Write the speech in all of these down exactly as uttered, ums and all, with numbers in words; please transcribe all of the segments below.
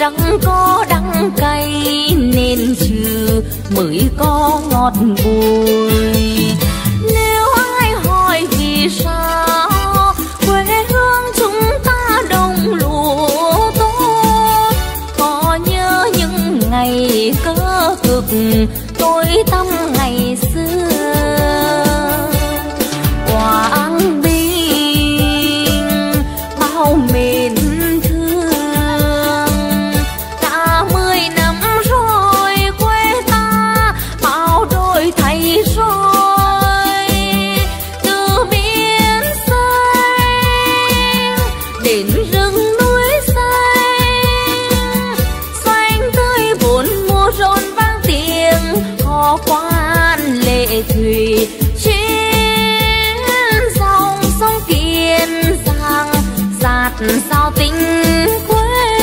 chẳng có đắng cay nên trừ mới có ngọt bùi. Nếu ai hỏi vì sao quê hương chúng ta đồng lúa tốt, có nhớ những ngày cơ cực tối tăm ngày xưa. Quảng Bình bao mến thương, đã mười năm rồi quê ta bao đổi thay rồi. Từ biển xanh đến rừng núi xanh, xanh tươi bốn mùa rộn vang tiếng hò khoan lệ thủy. Sao tình quê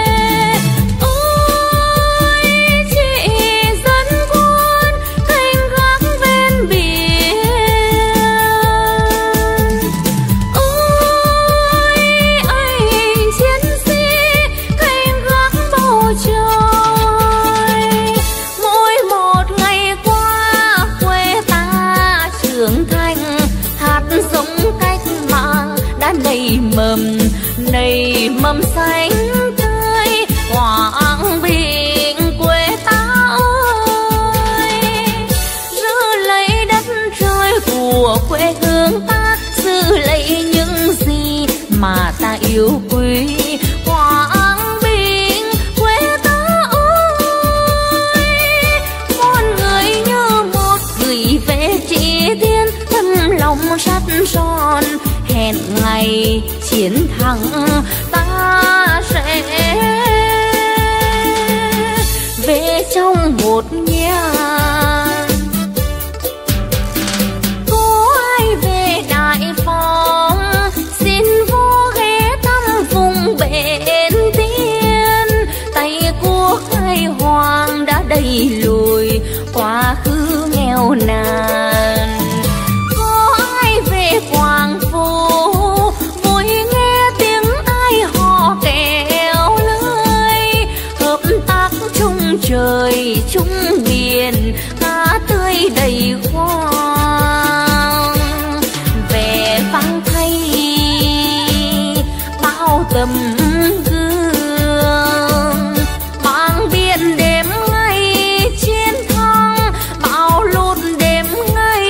ôi chị dân quân canh gác ven biển, ôi anh chiến sĩ canh gác bầu trời. Mỗi một ngày qua quê ta trưởng thành, hạt giống cách mạng đã nảy mầm nảy mầm xanh tươi. Quảng Bình quê ta ơi, giữ lấy đất trời của quê hương ta, giữ lấy những gì mà ta yêu quý. Quảng Bình quê ta ơi, con người như một gửi về chỉ thiên, thâm lòng sắt son hẹn ngày chiến thắng ta sẽ về trong một nhà. Có ai về Đại Phong xin vô ghé thăm vùng bến tiên, tay của khai hoàng đã đẩy lùi quá khứ nghèo nàn. Có ai về Quảng Phú vui nghe tiếng ai hò kéo lưới, hợp tác chung trời chung biển, cá tươi đầy khoang. Vẻ vang thay bao tấm gương, mang biển đêm ngày chiến thắng, bao lụt đêm ngày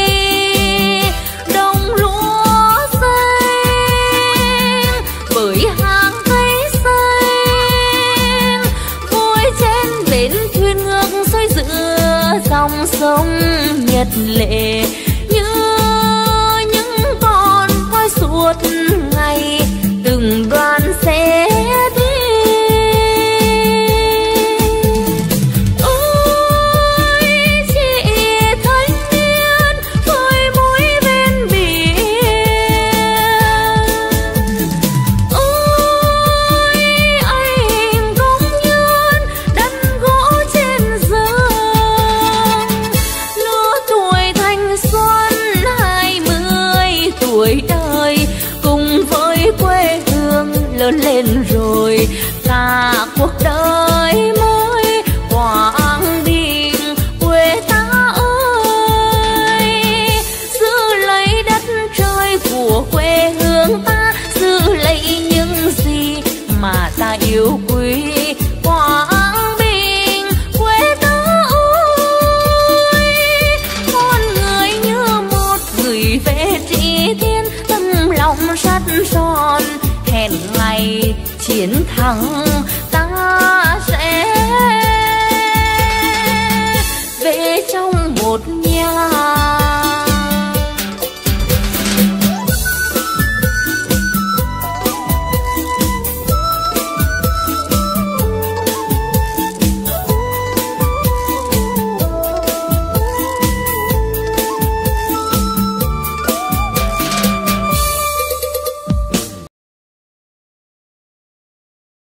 đồng lúa xanh. Bởi hàng cây xanh vui trên bến thuyền ngược xuôi giữa dòng sông nhật lệ, như những con voi suốt ngày từng đoàn xe đi. Ôi chị thanh niên phơi mũi bên biển, ôi anh công nhân đắn gỗ trên rừng. Lứa tuổi thanh xuân hai mươi tuổi đời cùng với quê hương lớn lên rồi cả cuộc đời mới. Quảng Bình quê ta ơi, giữ lấy đất trời của quê hương ta, giữ lấy những gì mà ta yêu quý. Quảng Bình quê ta ơi, con người như một gửi về chỉ thiên, tâm lòng sắt son hẹn ngày chiến thắng